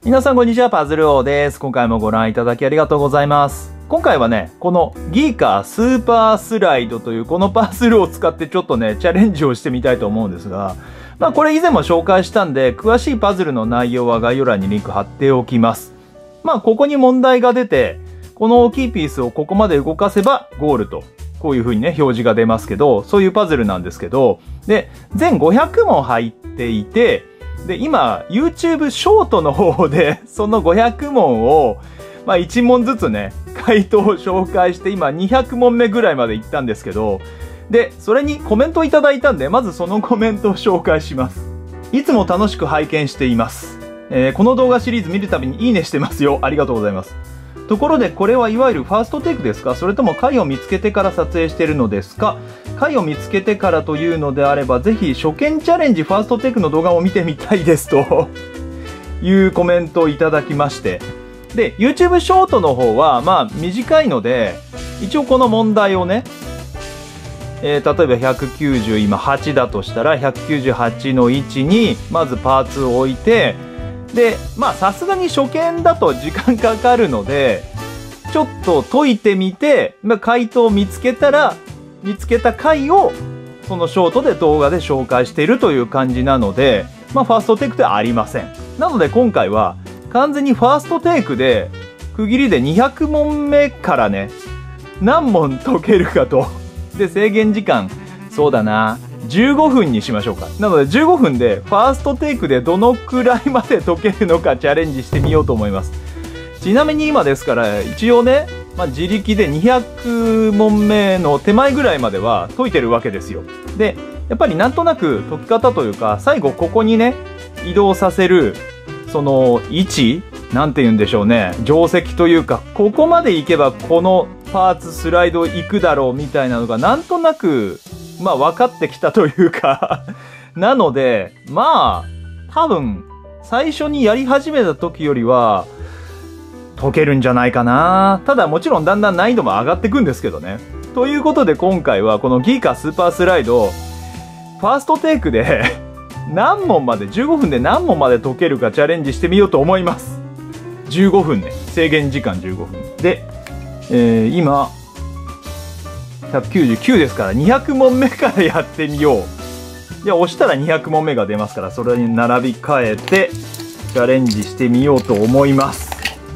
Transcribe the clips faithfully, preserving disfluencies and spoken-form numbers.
皆さんこんにちは、パズル王です。今回もご覧いただきありがとうございます。今回はね、このギーカースーパースライドというこのパズルを使ってちょっとね、チャレンジをしてみたいと思うんですが、まあこれ以前も紹介したんで、詳しいパズルの内容は概要欄にリンク貼っておきます。まあここに問題が出て、この大きいピースをここまで動かせばゴールと。こういう風にね、表示が出ますけど、そういうパズルなんですけど、で、全ごひゃくもん入っていて、で、今、YouTube ショートの方で、そのごひゃくもんを、まあいちもんずつね、回答を紹介して、今にひゃくもんめぐらいまで行ったんですけど、で、それにコメントいただいたんで、まずそのコメントを紹介します。いつも楽しく拝見しています。えー、この動画シリーズ見るたびにいいねしてますよ。ありがとうございます。ところでこれはいわゆるファーストテイクですか？それとも貝を見つけてから撮影しているのですか？貝を見つけてからというのであればぜひ初見チャレンジファーストテイクの動画を見てみたいですというコメントをいただきまして、で YouTube ショートの方はまあ短いので一応この問題をね、えー、例えばひゃくきゅうじゅう今はちだとしたらひゃくきゅうじゅうはちの位置にまずパーツを置いて、で、まあさすがに初見だと時間かかるので、ちょっと解いてみて、まあ、回答を見つけたら、見つけた回を、そのショートで動画で紹介しているという感じなので、まあファーストテイクではありません。なので今回は、完全にファーストテイクで、区切りでにひゃくもんめからね、何問解けるかと。で、制限時間、そうだな。じゅうごふんにしましょうか。なのでじゅうごふんでファーストテイクでどのくらいまで解けるのかチャレンジしてみようと思います。ちなみに今ですから一応ね、まあ、自力でにひゃくもんめの手前ぐらいまでは解いてるわけですよ。で、やっぱりなんとなく解き方というか最後ここにね移動させるその位置なんて言うんでしょうね、定石というかここまで行けばこのパーツスライド行くだろうみたいなのがなんとなくまあ分かってきたというかなので、まあ、多分、最初にやり始めた時よりは、解けるんじゃないかな。ただもちろんだんだん難易度も上がっていくんですけどね。ということで今回はこのギーカースーパースライド、ファーストテイクで何問まで、じゅうごふんで何問まで解けるかチャレンジしてみようと思います。じゅうごふんね。制限時間じゅうごふん。で、えー、今、ひゃくきゅうじゅうきゅうですからにひゃくもんめからやってみよう。で押したらにひゃくもんめが出ますからそれに並び替えてチャレンジしてみようと思います。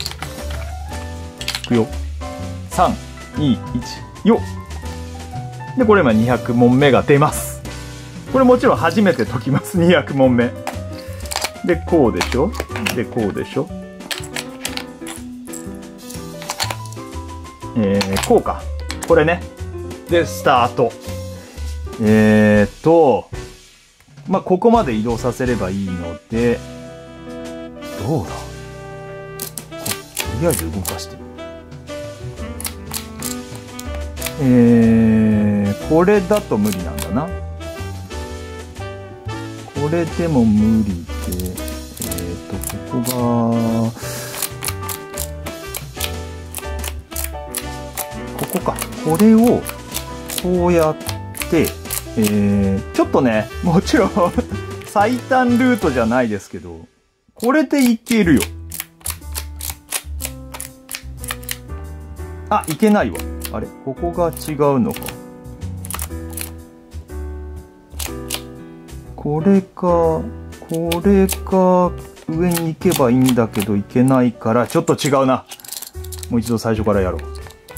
いくよ。さん、に、いち、よっ。でこれ今にひゃくもんめが出ます。これもちろん初めて解きます。にひゃくもんめでこうでしょ、でこうでしょ、えー、こうか、これね。で、スタート。えーっと、まあ、ここまで移動させればいいので、どうだ？とりあえず動かしてみる。えー、これだと無理なんだな。これでも無理で、えーっと、ここが、ここか。これを、こうやって、えー、ちょっとね、もちろん最短ルートじゃないですけど、これでいけるよ。あ、いけないわ。あれ？ここが違うのか。これか、これか、上に行けばいいんだけど、いけないから、ちょっと違うな。もう一度最初からやろう。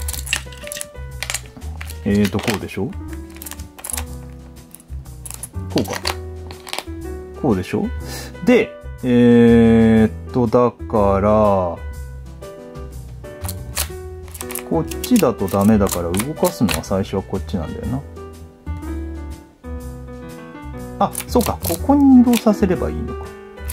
えーと、こうでしょ？こうか。こうでしょ？で、えーっと、だから、こっちだとダメだから動かすのは最初はこっちなんだよな。あ、そうか。ここに移動させればいいのか。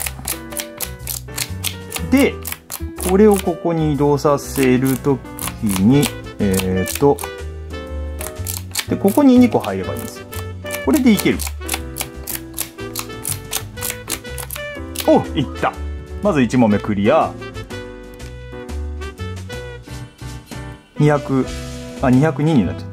で、これをここに移動させるときに、えーっと、で、ここににこ入ればいいんですよ。これでいける。お、いった。まずいち問目クリア。にひゃく、あ、にひゃくにになっちゃった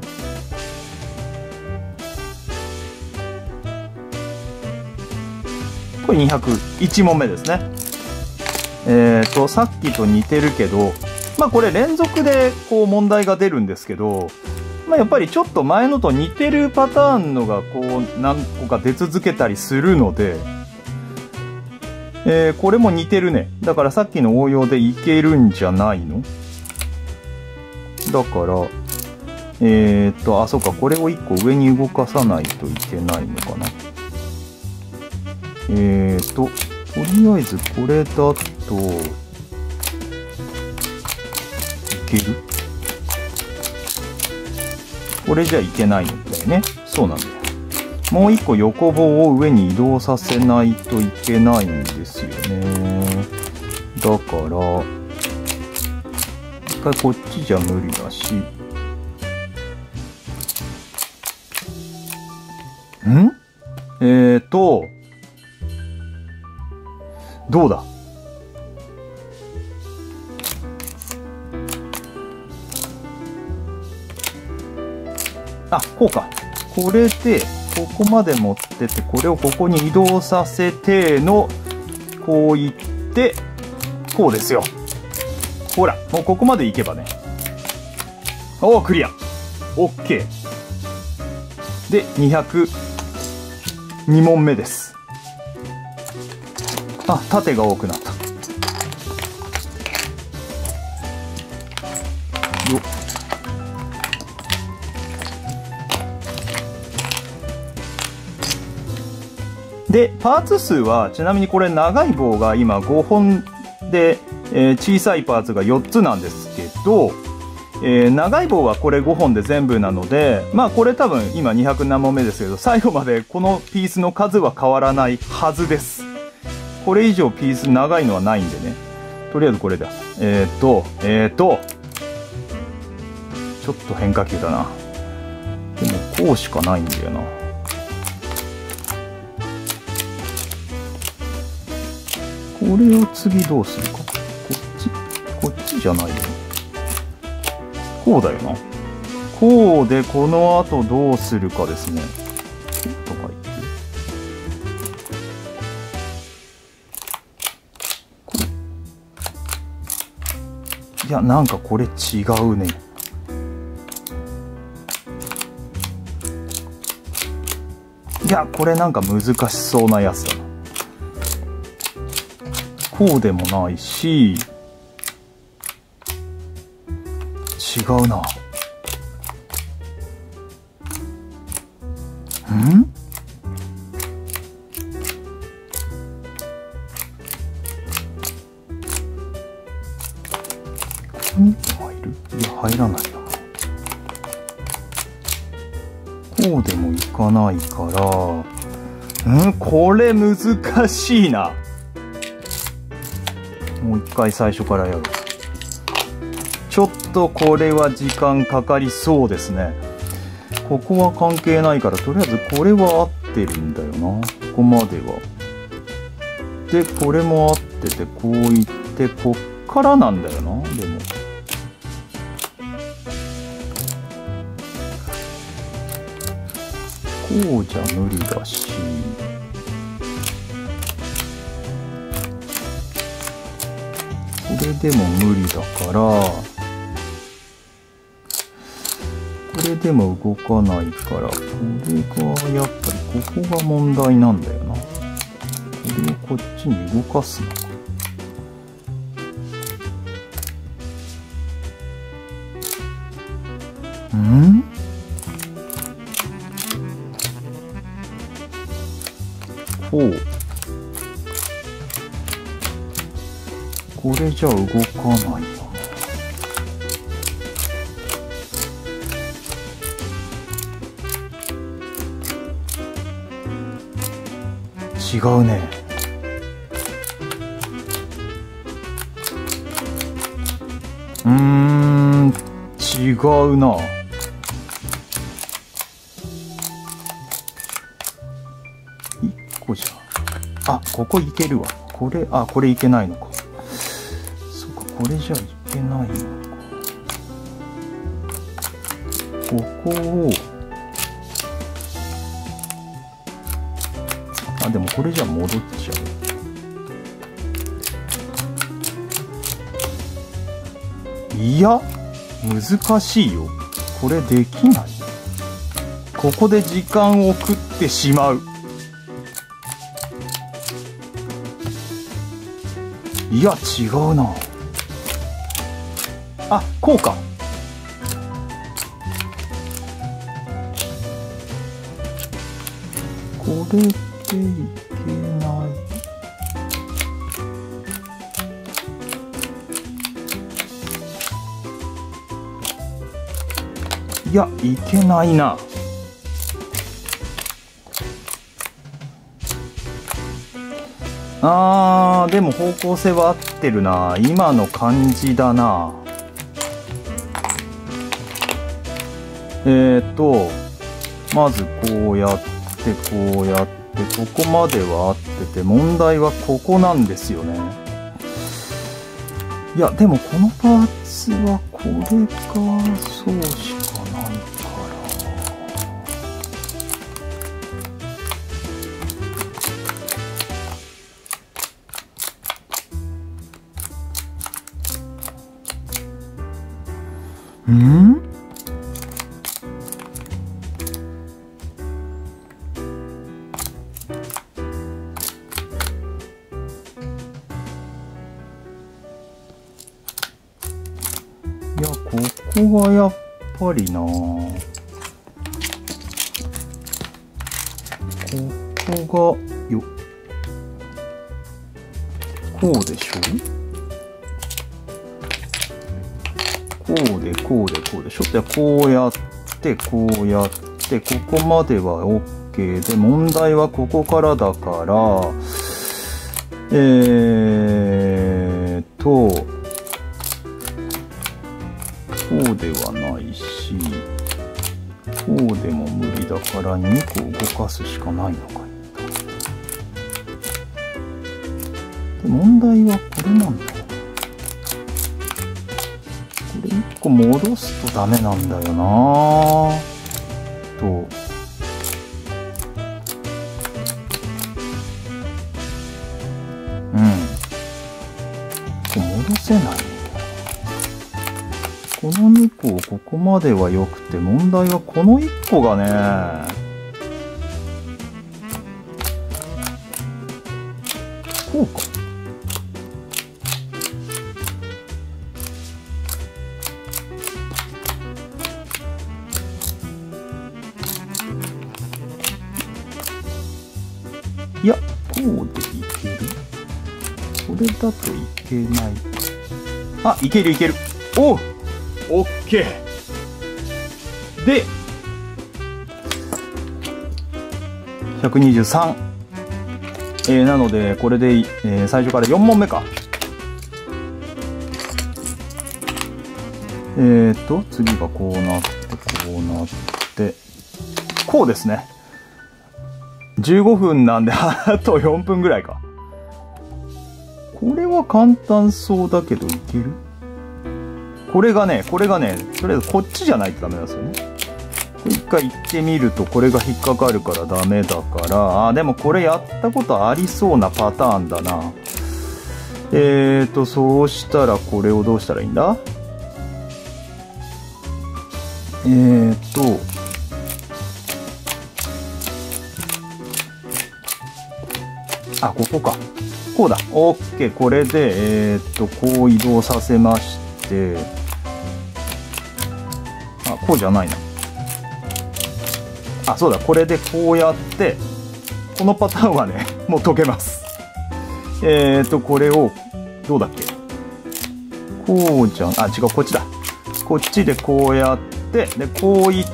。これにひゃくいち問目ですね。 えっと、さっきと似てるけど、まあこれ連続でこう問題が出るんですけど、まあやっぱりちょっと前のと似てるパターンのがこう何個か出続けたりするので、えー、これも似てるね。だからさっきの応用でいけるんじゃないの？だから、えー、っと、あ、そうか、これをいっこ上に動かさないといけないのかな。えー、っと、とりあえずこれだと、いける？これじゃいけないんだよね。そうなんだよ。もう一個横棒を上に移動させないといけないんですよね。だから、一回こっちじゃ無理だし。ん？えーと、どうだ？あ、こうか。これで、ここまで持ってって、これをここに移動させての、こういって、こうですよ。ほら、もうここまで行けばね。おー、クリア。オッケー。で、にひゃくに問目です。あ、縦が多くなった。よっ。で、パーツ数は、ちなみにこれ長い棒が今ごほんで、えー、小さいパーツがよっつなんですけど、えー、長い棒はこれごほんで全部なので、まあこれ多分今にひゃく何問目ですけど、最後までこのピースの数は変わらないはずです。これ以上ピース長いのはないんでね。とりあえずこれだ。えー、っと、えー、っと、ちょっと変化球だな。でもこうしかないんだよな。これを次どうするか。こっちこっちじゃないよね。こうだよな。こうで、この後どうするかですね。とか言って。こう。いや、なんかこれ違うね。いや、これなんか難しそうなやつだな。こうでもないし、違うな。ん？ここに入る？いや、入らないな。こうでもいかないから、ん？これ難しいな。もう一回最初からやる。ちょっとこれは時間かかりそうですね。ここは関係ないから、とりあえずこれは合ってるんだよな。ここまでは。で、これも合ってて、こういって、こっからなんだよな。でも。こうじゃ無理だし。これでも無理だから、これでも動かないから、これがやっぱりここが問題なんだよな。これをこっちに動かすのか。ん？こう。これじゃ動かないな。違うね。うーん、違うな。一個じゃ。あ、ここいけるわ。これ、あ、これいけないのか。これじゃいけないのか。ここを、あ、でもこれじゃ戻っちゃいや、難しいよ。これできない。ここで時間を食ってしまう。いや、違うな。あ、こうか。これでいけない。いや、いけないな。あー、でも方向性は合ってるな。今の感じだな。えーと、まずこうやって、こうやって、ここまでは合ってて、問題はここなんですよね。いや、でもこのパーツはこれがそうしかないから。ん？いや、ここがやっぱりな。ここがよ、こうでしょ？こうで、こうで、こうでしょ？で、こうやって、こうやって、ここまでは OK で、問題はここからだから、えーっと、こうではないし、こうでも無理だからにこ動かすしかないのかい。で、問題はこれなんだよ。これいっこ戻すとダメなんだよなと。うん。戻せない。このにこここまでは良くて、問題はこのいっこがね、こうか。いや、こうでいける？これだといけない。あ、いけるいける。おう！オッケーでひゃくにじゅうさん、えー、なのでこれで、えー、最初からよん問目か。えーと次がこうなってこうなってこうですね。じゅうごふんなんであとよんぷんぐらいか。これは簡単そうだけどいける？これがね、これがね、とりあえずこっちじゃないとダメなんですよね。一回行ってみるとこれが引っかかるからダメだから、あ、でもこれやったことありそうなパターンだな。えーと、そうしたらこれをどうしたらいいんだ？えーと、あ、ここか。こうだ。OK。これで、えーと、こう移動させまして、あ、こうじゃないな。あ、そうだ。これでこうやって、このパターンはね、もう解けます。えーと、これを、どうだっけ？こうじゃん、あ、違う、こっちだ。こっちでこうやって、で、こういって、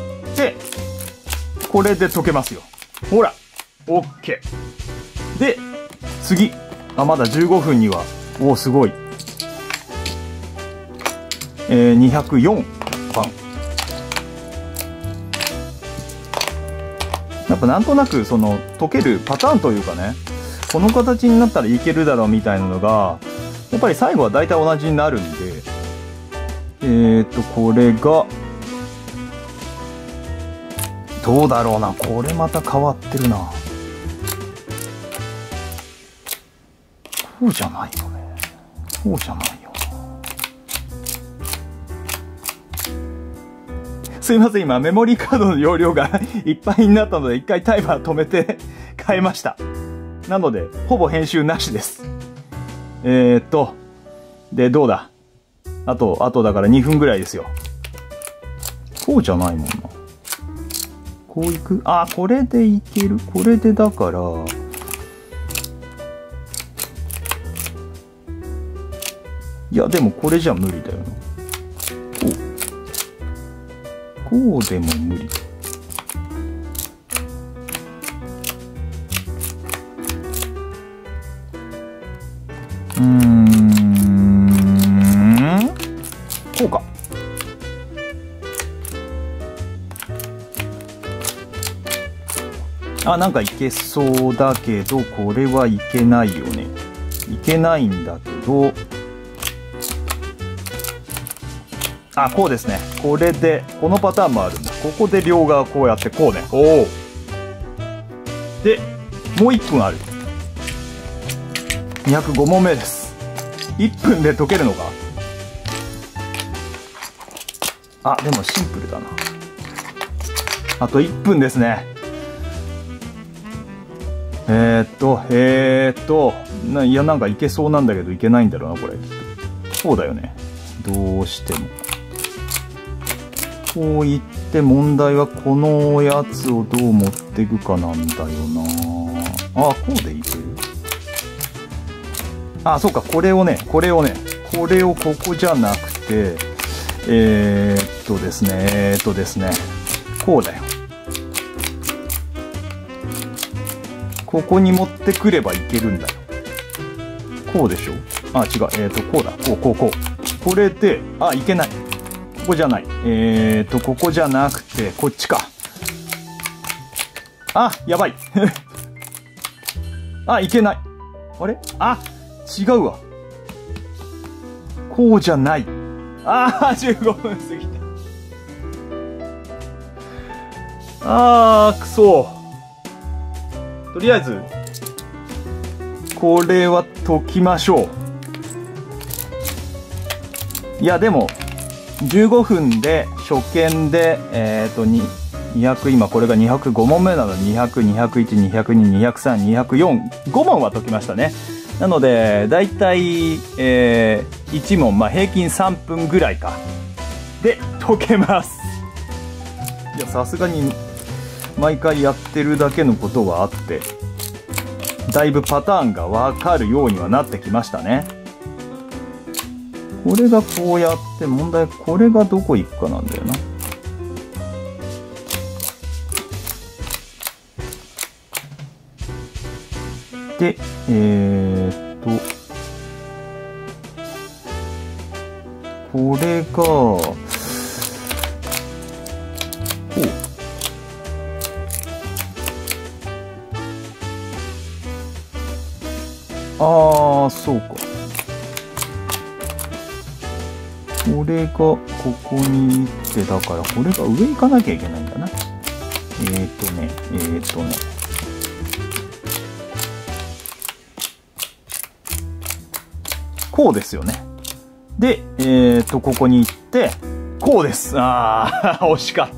これで解けますよ。ほら !OK。で、次。あ、まだじゅうごふんには、おー、すごい。えー、にひゃくよんばん。やっぱなんとなくその解けるパターンというかね、この形になったらいけるだろうみたいなのがやっぱり最後は大体同じになるんで、えーとこれがどうだろうな。これまた変わってるな。こうじゃないよね。こうじゃないよすいません、今メモリーカードの容量がいっぱいになったので一回タイマー止めて変えました。なので、ほぼ編集なしです。えーっと、で、どうだあと、あとだからにふんぐらいですよ。こうじゃないもんな。こういくあ、これでいけるこれでだから、いや、でもこれじゃ無理だよな。こう。こうでも無理。うーん。こうか。あ、なんかいけそうだけど、これはいけないよね。いけないんだけど、あ、こうですね。これで、このパターンもあるんだ。ここで両側こうやってこうね。おお。で、もういっぷんある。にひゃくごもんめです。いっぷんで解けるのか？あ、でもシンプルだな。あといっぷんですね。えー、っと、えー、っと、な、いや、なんかいけそうなんだけどいけないんだろうな、これ。そうだよね。どうしても。こう言って問題はこのやつをどう持っていくかなんだよな。あ、こうでいける？あ、そうか、これをね、これをね、これをここじゃなくて、えー、っとですね、えー、っとですね、こうだよ。ここに持ってくればいけるんだよ。こうでしょ？あ、違う、えー、っと、こうだ、こう、こう、こう。これで、あ、いけない。ここじゃない。えーと、ここじゃなくて、こっちか。あ、やばい。あ、いけない。あれ？あ、違うわ。こうじゃない。あー、じゅうごふん過ぎた。あー、くそ。とりあえず、これは解きましょう。いや、でも、じゅうごふんで、初見で、えっと、にひゃく、今これがにひゃくごもんめなので、にひゃく、にひゃくいち、にひゃくに、にひゃくさん、にひゃくよん、ごもんは解きましたね。なので、だいたい、えー、いち問、まあ、平均さんぷんぐらいか。で、解けます。いや、さすがに、毎回やってるだけのことはあって、だいぶパターンがわかるようにはなってきましたね。これがこうやって問題、これがどこ行くかなんだよな。で、えー、っと、これが、こう。ああ、そうか。これがここに行ってだからこれが上行かなきゃいけないんだな。えーとねえーとねこうですよね。でえーとここに行ってこうです。あー惜しかった。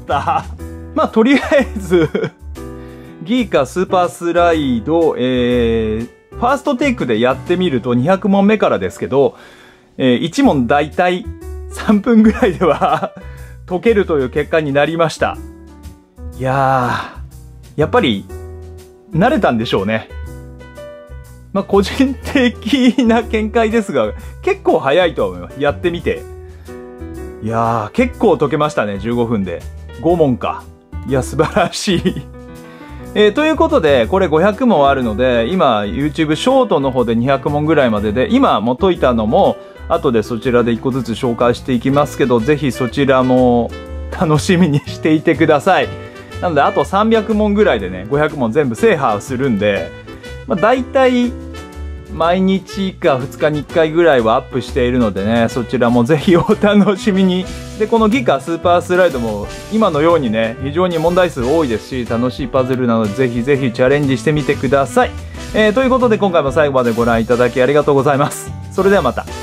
まあとりあえずギーカスーパースライド、えー、ファーストテイクでやってみるとにひゃく問目からですけど、えー、いち問だいたいさんぷんぐらいでは解けるという結果になりました。いやー、やっぱり慣れたんでしょうね。まあ個人的な見解ですが、結構早いとは思います。やってみて。いやー、結構解けましたね、じゅうごふんで。ご問か。いや、素晴らしい。えー、ということで、これごひゃく問あるので、今 YouTube ショートの方でにひゃく問ぐらいまでで、今も解いたのも、後でそちらでいっこずつ紹介していきますけど、ぜひそちらも楽しみにしていてください。なので、あとさんびゃく問ぐらいでね、ごひゃく問全部制覇するんで、まあ、大体、毎日かふつかにいっかいぐらいはアップしているのでね、そちらもぜひお楽しみに。で、このギカスーパースライドも今のようにね、非常に問題数多いですし、楽しいパズルなのでぜひぜひチャレンジしてみてください。えー、ということで今回も最後までご覧いただきありがとうございます。それではまた。